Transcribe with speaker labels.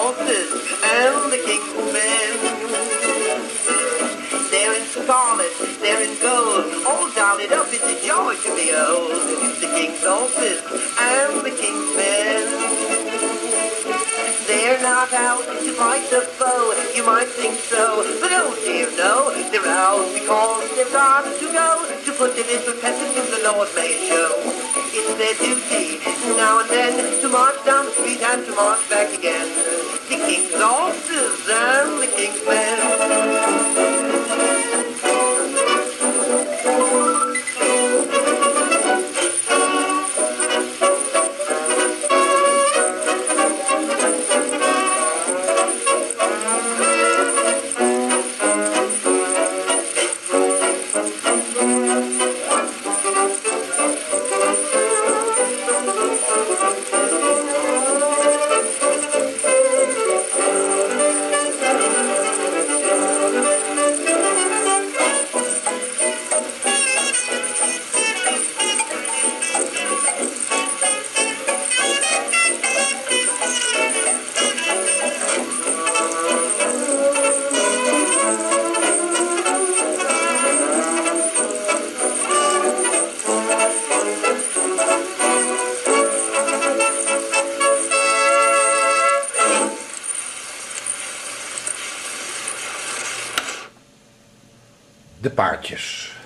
Speaker 1: horses and the king's men. They're in scarlet, they're in gold, all dolled up, it's a joy to behold. The king's horses and the king's men. They're not out to fight the foe, you might think so, but oh dear no, they're out because they've got to go to put the little peasant in the Lord Mayor's show. It's their duty now and then to march down the street and to march back again. The king's horses and the king's men.
Speaker 2: De paardjes.